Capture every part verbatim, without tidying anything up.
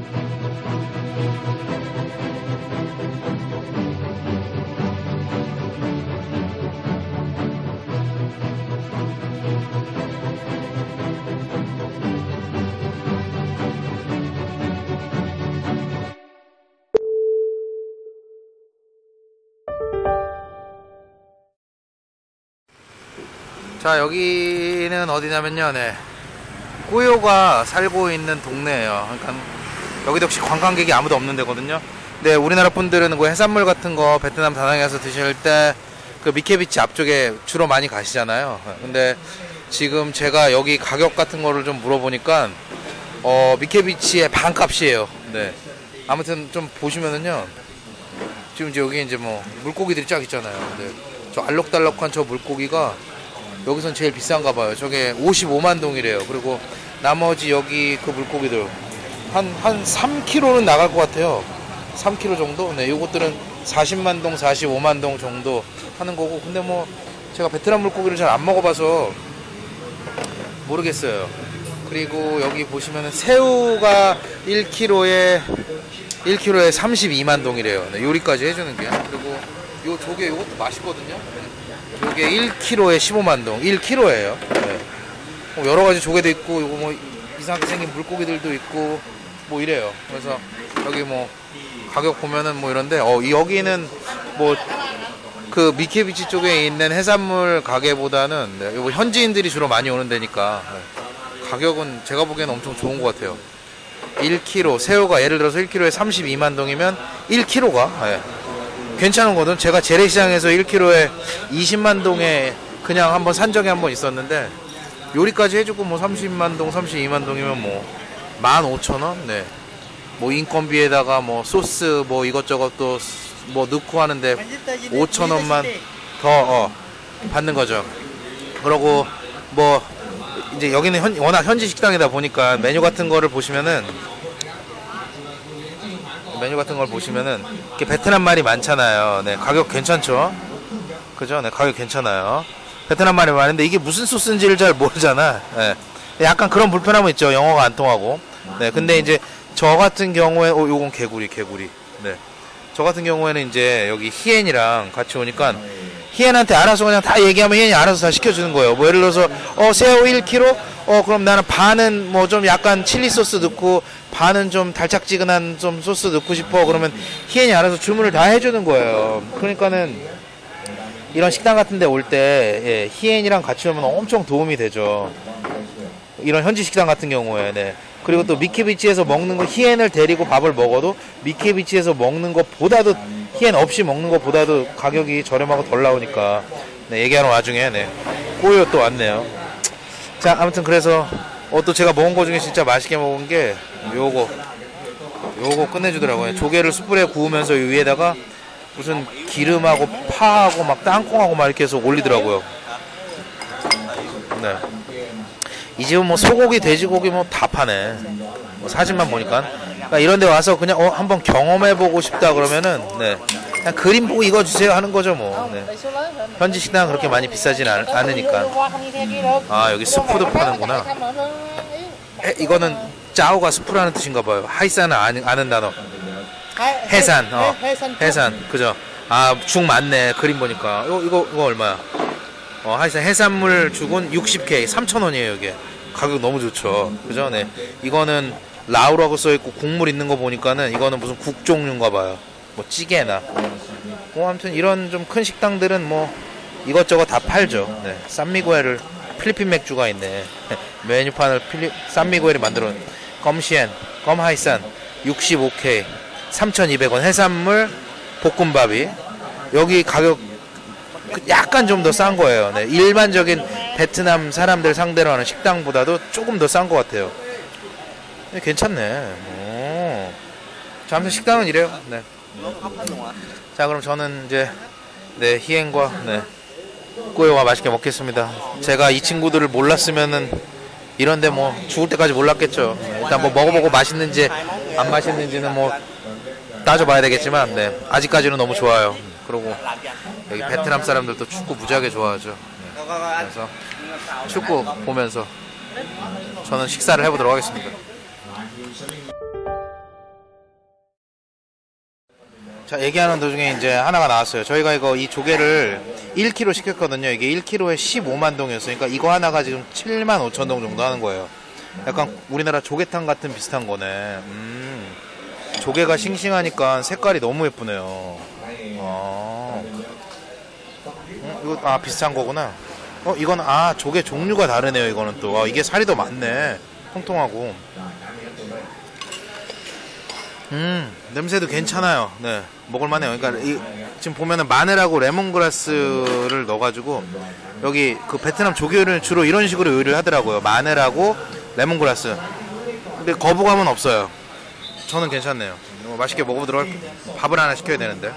자, 여기는 어디냐면요, 네, 꾸요가 살고 있는 동네예요. 그러니까 여기도 역시 관광객이 아무도 없는 데거든요. 근데 우리나라 분들은 그 해산물 같은 거 베트남 다낭에 가서 드실 때 그 미케비치 앞쪽에 주로 많이 가시잖아요. 근데 지금 제가 여기 가격 같은 거를 좀 물어보니까 어 미케비치의 반값이에요. 네, 아무튼 좀 보시면은요, 지금 이제 여기 이제 뭐 물고기들이 쫙 있잖아요. 네, 저 알록달록한 저 물고기가 여기선 제일 비싼가 봐요. 저게 오십오만 동이래요. 그리고 나머지 여기 그 물고기들 한, 한 삼 킬로그램는 나갈 것 같아요. 삼 킬로그램 정도? 네, 요것들은 사십만 동, 사십오만 동 정도 하는 거고. 근데 뭐 제가 베트남 물고기를 잘 안 먹어봐서 모르겠어요. 그리고 여기 보시면은 새우가 일 킬로그램에 일 킬로그램에 삼십이만 동이래요. 네, 요리까지 해주는 게. 그리고 요 조개 요것도 맛있거든요. 네. 요게 일 킬로그램에 십오만 동, 일 킬로그램예요. 네. 뭐 여러 가지 조개도 있고, 요거 뭐 이상하게 생긴 물고기들도 있고, 뭐 이래요. 그래서 여기 뭐 가격 보면은 뭐 이런데, 어 여기는 뭐 그 미케비치 쪽에 있는 해산물 가게보다는, 네, 요거 현지인들이 주로 많이 오는 데니까, 네, 가격은 제가 보기에는 엄청 좋은 것 같아요. 일 킬로그램 새우가 예를 들어서 일 킬로그램에 삼십이만 동이면 일 킬로그램가, 네, 괜찮은 거든. 제가 재래시장에서 일 킬로그램에 이십만 동에 그냥 한번 산 적이 한번 있었는데, 요리까지 해주고 뭐 삼십만 동, 삼십이만 동이면 뭐 만 오천 원? 네. 뭐 인건비에다가 뭐 소스 뭐 이것저것 또 뭐 넣고 하는데 오천 원만 더 어, 받는 거죠. 그러고 뭐 이제 여기는 현, 워낙 현지 식당이다 보니까 메뉴 같은 거를 보시면은 메뉴 같은 걸 보시면은 이렇게 베트남 말이 많잖아요. 네, 가격 괜찮죠? 그죠? 네, 가격 괜찮아요. 베트남 말이 많은데 이게 무슨 소스인지를 잘 모르잖아. 네. 약간 그런 불편함은 있죠. 영어가 안 통하고. 네, 근데 이제 저 같은 경우에, 어, 요건 개구리, 개구리. 네. 저 같은 경우에는 이제 여기 희엔이랑 같이 오니까 희엔한테 알아서 그냥 다 얘기하면 희엔이 알아서 다 시켜주는 거예요. 뭐 예를 들어서, 어, 새우 일 킬로그램? 어, 그럼 나는 반은 뭐 좀 약간 칠리 소스 넣고, 반은 좀 달짝지근한 좀 소스 넣고 싶어. 그러면 희엔이 알아서 주문을 다 해주는 거예요. 그러니까는 이런 식당 같은 데 올 때, 예, 희엔이랑 같이 오면 엄청 도움이 되죠. 이런 현지 식당 같은 경우에. 네. 그리고 또 미케비치에서 먹는 거, 희엔을 데리고 밥을 먹어도 미케비치에서 먹는 것보다도, 희엔 없이 먹는 것보다도 가격이 저렴하고 덜 나오니까. 네, 얘기하는 와중에, 네, 꾸요 또 왔네요. 자, 아무튼 그래서 어, 또 제가 먹은 거 중에 진짜 맛있게 먹은 게 요거 요거 끝내주더라고요. 조개를 숯불에 구우면서 위에다가 무슨 기름하고 파하고 막 땅콩하고 막 이렇게 해서 올리더라고요. 네. 이 집은 뭐 소고기, 돼지고기 뭐 다 파네. 뭐 사진만 보니까. 그러니까 이런 데 와서 그냥 어, 한번 경험해보고 싶다 그러면은, 네, 그냥 그림 보고 이거 주세요 하는 거죠, 뭐. 네. 현지 식당은 그렇게 많이 비싸진 않, 않으니까. 아, 여기 스프도 파는구나. 에, 이거는 짜오가 스프라는 뜻인가 봐요. 하이산은 아는, 아는 단어. 해산, 어, 해산, 그죠? 아, 죽 많네. 그림 보니까. 이거, 이거, 이거 얼마야? 어, 하여튼 해산물 죽은 육십 케이, 삼천 원이에요, 이게. 가격 너무 좋죠. 그죠? 네. 이거는 라우라고 써있고 국물 있는 거 보니까는 이거는 무슨 국 종류인가 봐요. 뭐 찌개나. 뭐 아무튼 이런 좀 큰 식당들은 뭐 이것저것 다 팔죠. 네. 산미구엘을, 필리핀 맥주가 있네. 메뉴판을 필리, 산미구엘이 만들어 놓은 껌시엔, 껌하이산, 육십오 케이, 삼천이백 원. 해산물, 볶음밥이. 여기 가격 약간 좀 더 싼 거예요. 네, 일반적인 베트남 사람들 상대로 하는 식당보다도 조금 더 싼 것 같아요. 네, 괜찮네. 오. 자, 아무튼 식당은 이래요. 네. 자, 그럼 저는 이제, 네, 희엔과, 네, 꾸요와 맛있게 먹겠습니다. 제가 이 친구들을 몰랐으면은 이런데 뭐 죽을 때까지 몰랐겠죠. 일단 뭐 먹어보고 맛있는지 안 맛있는지는 뭐 따져봐야 되겠지만, 네, 아직까지는 너무 좋아요. 그리고 여기 베트남 사람들도 축구 무지하게 좋아하죠. 네. 그래서 축구 보면서 저는 식사를 해보도록 하겠습니다. 자, 얘기하는 도중에 이제 하나가 나왔어요. 저희가 이거 이 조개를 일 킬로그램 시켰거든요. 이게 일 킬로그램에 십오만 동이었어요. 그러니까 이거 하나가 지금 칠만 오천 동 정도 하는 거예요. 약간 우리나라 조개탕 같은 비슷한 거네. 음, 조개가 싱싱하니까 색깔이 너무 예쁘네요. 아, 음, 이거 아 비슷한 거구나. 어, 이건 아 조개 종류가 다르네요. 이거는 또 아, 이게 살이 더 많네. 통통하고. 음, 냄새도 괜찮아요. 네, 먹을만해요. 그러니까 이, 지금 보면은 마늘하고 레몬그라스를 넣어가지고 여기 그 베트남 조개를 주로 이런 식으로 요리를 하더라고요. 마늘하고 레몬그라스. 근데 거부감은 없어요. 저는 괜찮네요. 뭐 맛있게 먹어보도록 할게요. 밥을 하나 시켜야 되는데.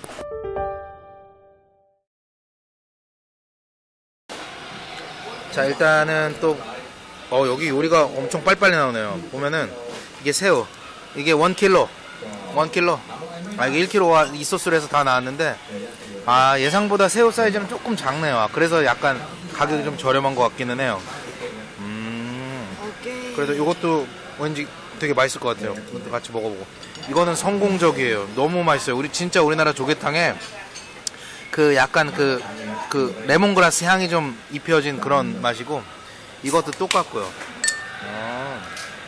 자, 일단은 또 어, 여기 요리가 엄청 빨리빨리 나오네요. 보면은 이게 새우. 이게 일 킬로그램. 일 킬로그램. 아, 이게 일 킬로그램가 이 소스로 해서 다 나왔는데, 아, 예상보다 새우 사이즈는 조금 작네요. 아, 그래서 약간 가격이 좀 저렴한 것 같기는 해요. 음. 그래도 이것도 왠지 되게 맛있을 것 같아요. 이것도 같이 먹어보고. 이거는 성공적이에요. 너무 맛있어요. 우리 진짜 우리나라 조개탕에 그 약간 그, 그 레몬그라스 향이 좀 입혀진 그런 맛이고, 이것도 똑같고요. 아.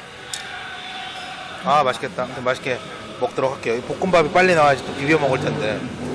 아, 맛있겠다. 아무튼 맛있게 먹도록 할게요. 볶음밥이 빨리 나와야지 또 비벼 먹을 텐데.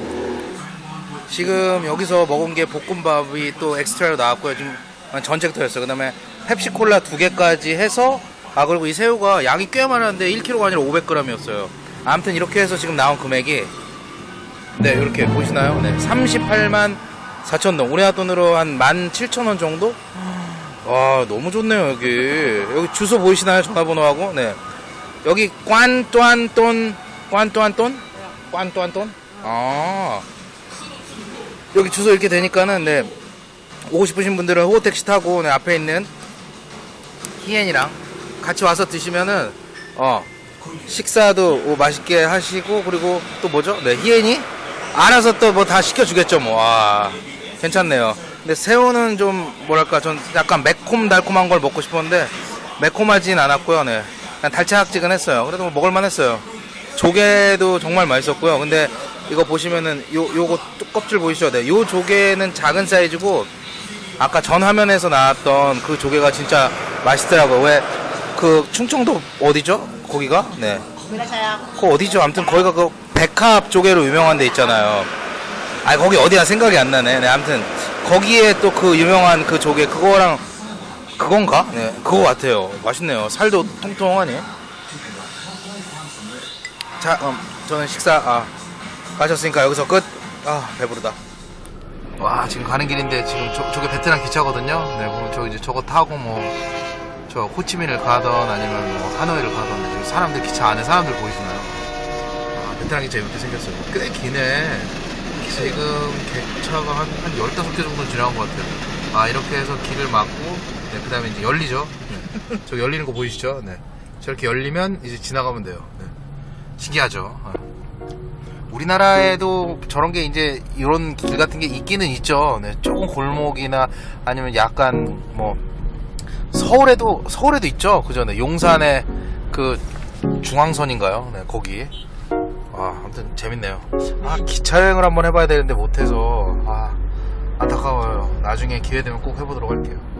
지금 여기서 먹은 게 볶음밥이 또 엑스트라로 나왔고요. 지금 전체부터였어요. 그 다음에 펩시콜라 두 개까지 해서, 아, 그리고 이 새우가 양이 꽤 많았는데 일 킬로그램가 아니라 오백 그램이었어요. 아무튼 이렇게 해서 지금 나온 금액이, 네, 이렇게 보시나요? 네, 삼십팔만 사천 동. 우리나라 돈으로 한 만 칠천 원 정도? 와, 너무 좋네요, 여기. 여기 주소 보이시나요? 전화번호하고? 네. 여기 꽌또안돈 꽌또안돈 꽌또안돈 아, 여기 주소 이렇게 되니까는 네, 오고 싶으신 분들은 호텔 택시 타고 네, 앞에 있는 희엔이랑 같이 와서 드시면은 어 식사도 오, 맛있게 하시고, 그리고 또 뭐죠? 네, 희엔이 알아서 또 뭐 다 시켜주겠죠. 뭐. 와, 괜찮네요. 근데 새우는 좀 뭐랄까, 전 약간 매콤달콤한 걸 먹고 싶었는데 매콤하진 않았고요. 네, 달짝지근했어요. 그래도 뭐 먹을만했어요. 조개도 정말 맛있었고요. 근데 이거 보시면은 요 요거 껍질 보이시죠? 네, 요 조개는 작은 사이즈고 아까 전 화면에서 나왔던 그 조개가 진짜 맛있더라고요. 왜 그 충청도 어디죠? 거기가? 네. 그 어디죠? 아무튼 거기가 그 백합 조개로 유명한 데 있잖아요. 아, 거기 어디야 생각이 안 나네. 네, 아무튼 거기에 또 그 유명한 그 조개 그거랑 그건가? 네, 그거 같아요. 맛있네요. 살도 통통하니. 자, 음, 저는 식사 아, 가셨으니까 여기서 끝. 아, 배부르다. 와, 지금 가는 길인데 지금 저, 저게 베트남 기차거든요. 네, 그럼 저 이제 저거 타고 뭐 저 호치민을 가던 아니면 뭐 하노이를 가던, 지금 사람들 기차 안에 사람들 보이시나요? 아, 베트남 기차 이렇게 생겼어요. 꽤 기네. 지금 기차가 한, 한 열다섯 개 정도 지나간 것 같아요. 아, 이렇게 해서 길을 막고, 네, 그 다음에 이제 열리죠. 네. 저 열리는 거 보이시죠? 네. 저렇게 열리면 이제 지나가면 돼요. 네. 신기하죠? 네. 우리나라에도 저런 게 이제 이런 길 같은 게 있기는 있죠. 네. 조금 골목이나 아니면 약간 뭐 서울에도 서울에도 있죠. 그죠? 네. 용산에 그 중앙선인가요? 네, 거기. 아, 아무튼 재밌네요. 아, 기차 여행을 한번 해봐야 되는데 못해서 아, 안타까워요. 나중에 기회 되면 꼭 해보도록 할게요.